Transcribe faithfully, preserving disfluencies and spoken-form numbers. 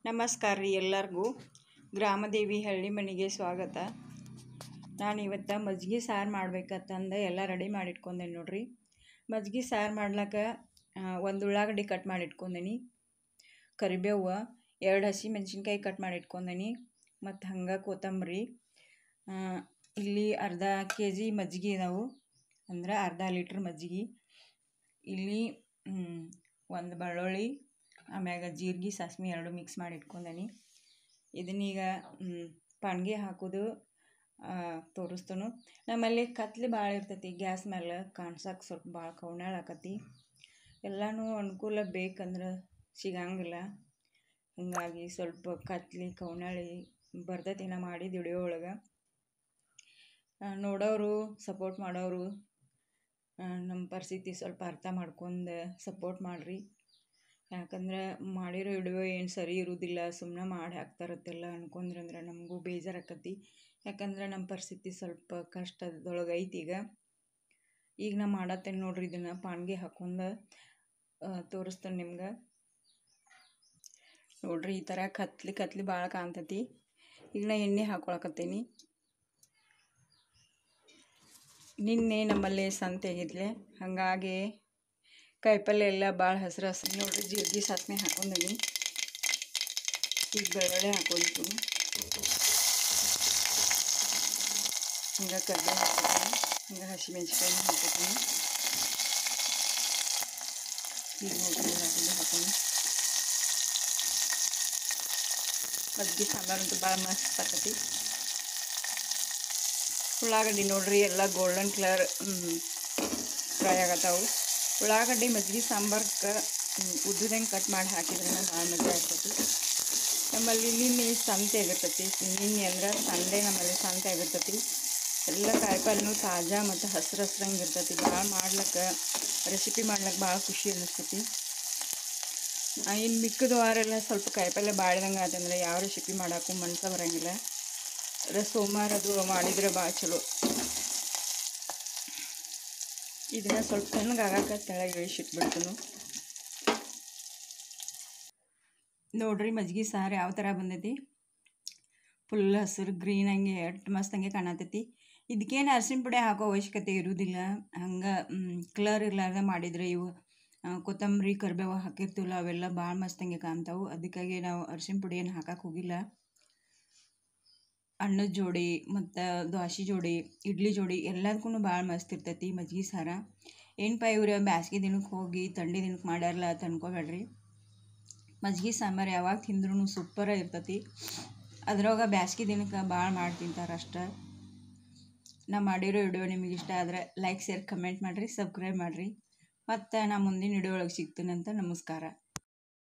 ನಮಸ್ಕಾರ ರೀ ಎಲ್ಲರಿಗೂ. ಗ್ರಾಮದೇವಿ ಹಳ್ಳಿ ಮನೆಗೆ ಸ್ವಾಗತ. ನಾನು ಇವತ್ತು ಮಜ್ಜಿಗೆ ಸಾರು ಮಾಡ್ಬೇಕಂತಂದು ಎಲ್ಲ ರೆಡಿ ಮಾಡಿಟ್ಕೊಂಡೆ ನೋಡ್ರಿ. ಮಜ್ಜಿಗೆ ಸಾರು ಮಾಡ್ಲಿಕ್ಕೆ ಒಂದು ಉಳ್ಳಾಗಡ್ಡಿ ಕಟ್ ಮಾಡಿಟ್ಕೊಂಡೇನಿ, ಕರಿಬೇವು, ಎರಡು ಹಸಿ ಮೆಣಸಿನ್ಕಾಯಿ ಕಟ್ ಮಾಡಿಟ್ಕೊಂಡೇನಿ, ಮತ್ತು ಹಂಗೆ ಕೊತ್ತಂಬರಿ. ಇಲ್ಲಿ ಅರ್ಧ ಕೆ ಜಿ ಮಜ್ಜಿಗೆ ಇದಾವೆ, ಅಂದ್ರೆ ಅರ್ಧ ಲೀಟ್ರ್ ಮಜ್ಜಿಗೆ. ಇಲ್ಲಿ ಒಂದು ಬೆಳ್ಳುಳ್ಳಿ, ಆಮ್ಯಾಗ ಜೀರಿಗೆ ಸಾಸ್ಮೆ ಎರಡು ಮಿಕ್ಸ್ ಮಾಡಿ ಇಟ್ಕೊಂಡೇನಿ. ಇದನ್ನೀಗ ಪಾನ್ಗೆ ಹಾಕೋದು ತೋರಿಸ್ತನು. ನಮ್ಮಲ್ಲಿ ಕತ್ಲಿ ಭಾಳ ಇರ್ತೈತಿ, ಗ್ಯಾಸ್ ಮೇಲೆ ಕಾಣ್ಸಕ್ಕೆ ಸ್ವಲ್ಪ ಭಾಳ ಕೌನಾಳ ಆಕತಿ. ಎಲ್ಲನೂ ಅನುಕೂಲ ಬೇಕಂದ್ರೆ ಸಿಗಂಗಿಲ್ಲ, ಹೀಗಾಗಿ ಸ್ವಲ್ಪ ಕತ್ಲಿ ಕೌನಾಳಿ ಬರ್ತೈತಿ. ನಾ ಮಾಡಿದ ವಿಡಿಯೋ ಒಳಗೆ ನೋಡೋರು ಸಪೋರ್ಟ್ ಮಾಡೋರು ನಮ್ಮ ಪರಿಸ್ಥಿತಿ ಸ್ವಲ್ಪ ಅರ್ಥ ಮಾಡ್ಕೊಂಡು ಸಪೋರ್ಟ್ ಮಾಡಿರಿ. ಯಾಕಂದ್ರೆ ಮಾಡಿರೋ ವಿಡಿಯೋ ಏನು ಸರಿ ಇರೋದಿಲ್ಲ, ಸುಮ್ಮನೆ ಮಾಡಿ ಹಾಕ್ತಾರತ್ತೆಲ್ಲ ಅನ್ಕೊಂಡ್ರಂದ್ರೆ ನಮಗೂ ಬೇಜಾರಾಕತಿ. ಯಾಕಂದ್ರೆ ನಮ್ಮ ಪರಿಸ್ಥಿತಿ ಸ್ವಲ್ಪ ಕಷ್ಟದೊಳಗೆ ಐತಿ. ಈಗ ಈಗ ನಾ ಮಾಡತ್ತೇನೆ ನೋಡ್ರಿ, ಇದನ್ನು ಪಾನ್ಗೆ ಹಾಕೊಂಡು ತೋರಿಸ್ತೇನೆ ನಿಮ್ಗೆ. ನೋಡ್ರಿ, ಈ ಥರ ಕತ್ಲಿ ಕತ್ಲಿ ಭಾಳ ಕಾಣ್ತೈತಿ. ಈಗ ನಾ ಎಣ್ಣೆ ಹಾಕೊಳಕತ್ತೀನಿ. ನಿನ್ನೆ ನಮ್ಮಲ್ಲಿ ಸಂತೆ ಆಗಿದ್ಲೆ, ಹಾಗಾಗಿ ಕಾಯಿಪಲ್ಲೆ ಎಲ್ಲ ಭಾಳ ಹಸಿರು ಹಸಿರು. ನೋಡ್ರಿ, ಜೀರಿಗೆ ಸಾಸ್ಮೆ ಹಾಕೊಂಡೀನಿ. ಈಗ ಬೆಳ್ಳುಳ್ಳಿ ಹಾಕೊಂತು, ಹಂಗೆ ಕರ್ಬೇವು ಹಾಕೋತೀನಿ, ಹಂಗೆ ಹಸಿಮೆಣ್ಸಿಕಾಯಿನ ಹಾಕೋತೀನಿ. ಈಗ ನೋಡ್ರಿ ಉಳ್ಳಾಗಡ್ಡಿ ಹಾಕೋಣ. ಮಜ್ಜಿಗೆ ಸಾಂಬಾರಂತೂ ಭಾಳ ಮಸ್ತ್ ಆಕತಿ. ಉಳ್ಳಾಗಡ್ಡಿ ನೋಡ್ರಿ ಎಲ್ಲ ಗೋಲ್ಡನ್ ಕಲರ್ ಫ್ರೈ ಆಗತ್ತಾವು. ಉಳ್ಳಾಗಡ್ಡಿ ಮಜ್ಜಿಗೆ ಸಾಂಬಾರ್ಗೆ ಉದ್ದುದಂಗೆ ಕಟ್ ಮಾಡಿ ಹಾಕಿದ್ರೆ ಭಾಳ ಮಜಾ ಆಗ್ತೈತಿ. ನಮ್ಮಲ್ಲಿ ನಿನ್ನೆ ಸಂತೆ ಆಗಿರ್ತೈತಿ. ನಿನ್ನೆ ಅಂದ್ರೆ ಸಂಡೇ ನಮ್ಮಲ್ಲಿ ಸಂತೆ ಆಗಿರ್ತೈತಿ. ಎಲ್ಲ ಕಾಯಿಪಲ್ಲೆನೂ ತಾಜಾ ಮತ್ತು ಹಸ್ರು ಹಸ್ರಂಗೆ ಇರ್ತೈತಿ. ಭಾಳ ಮಾಡ್ಲಿಕ್ಕೆ ರೆಸಿಪಿ ಮಾಡ್ಲಿಕ್ಕೆ ಭಾಳ ಖುಷಿ ಅನ್ನಿಸ್ತೈತಿ. ಇನ್ನು ಮಿಕ್ಕದ ವಾರೆಲ್ಲ ಸ್ವಲ್ಪ ಕಾಯಿಪಲ್ಲೆ ಬಾಳ್ದಂಗೆ ಆತಂದ್ರೆ ಯಾವ ರೆಸಿಪಿ ಮಾಡೋಕ್ಕೂ ಮನಸ್ಸು ಬರೋಂಗಿಲ್ಲ. ಅದ್ರ ಸೋಮವಾರ ಅದು ಮಾಡಿದರೆ ಭಾಳ ಚಲೋ. ಇದನ್ನು ಸ್ವಲ್ಪ ತಣ್ಣಗಾಗಕ್ಕೆ ತೆಳಗೆ ಇಳಿಸಿಟ್ಬಿಡ್ತೀನಿ. ನೋಡ್ರಿ ಮಜ್ಜಿಗೆ ಸಾರು ಯಾವ ಥರ ಬಂದೈತಿ. ಫುಲ್ ಹಸಿರು ಗ್ರೀನ್ ಹಂಗೆ ಎಷ್ಟು ಮಸ್ತ್ ಹಂಗೆ ಕಾಣತೈತಿ. ಇದಕ್ಕೇನು ಅರಿಶಿನ ಪುಡಿ ಹಾಕೋ ಅವಶ್ಯಕತೆ ಇರೋದಿಲ್ಲ. ಹಂಗೆ ಕಲರ್ ಇರಲಾರ್ದೆ ಮಾಡಿದರೆ ಇವು ಕೊತ್ತಂಬರಿ ಕರಿಬೇವು ಹಾಕಿರ್ತೀವಲ್ಲ ಅವೆಲ್ಲ ಭಾಳ ಮಸ್ತ್ ಹಂಗೆ ಕಾಣ್ತಾವೆ. ಅದಕ್ಕಾಗಿ ನಾವು ಅರಿಶಿನ ಪುಡಿ ಏನು ಹಾಕಕ್ಕೆ ಹೋಗಿಲ್ಲ. ಅನ್ನದ ಜೋಡಿ ಮತ್ತು ದೋಸೆ ಜೋಡಿ, ಇಡ್ಲಿ ಜೋಡಿ ಎಲ್ಲದಕ್ಕೂ ಭಾಳ ಮಸ್ತ್ ಇರ್ತೈತಿ ಮಜ್ಜಿಗೆ ಸಾರು. ಏನಪ್ಪ ಇವ್ರು ಬ್ಯಾಸ್ಗೆ ದಿನಕ್ಕೆ ಹೋಗಿ ಥಂಡಿ ದಿನಕ್ಕೆ ಮಾಡ್ಯಾರಲ್ಲ ಅಂತ ಅನ್ಕೋಬೇಡ್ರಿ. ಮಜ್ಜಿಗೆ ಸಾಂಬಾರು ಯಾವಾಗ ತಿಂದ್ರೂ ಸೂಪರ ಇರ್ತೈತಿ. ಅದ್ರೊಳಗೆ ಬ್ಯಾಸ್ಗೆ ದಿನಕ್ಕೆ ಭಾಳ ಮಾಡಿ ತಿಂತಾರೆ ಅಷ್ಟೆ. ನಾ ಮಾಡಿರೋ ವಿಡಿಯೋ ನಿಮಗೆ ಇಷ್ಟ ಆದರೆ ಲೈಕ್ ಶೇರ್ ಕಮೆಂಟ್ ಮಾಡಿರಿ, ಸಬ್ಸ್ಕ್ರೈಬ್ ಮಾಡಿರಿ. ಮತ್ತು ನಾ ಮುಂದಿನ ವಿಡಿಯೋ ಒಳಗೆ ಸಿಗ್ತೀನಂತ. ನಮಸ್ಕಾರ.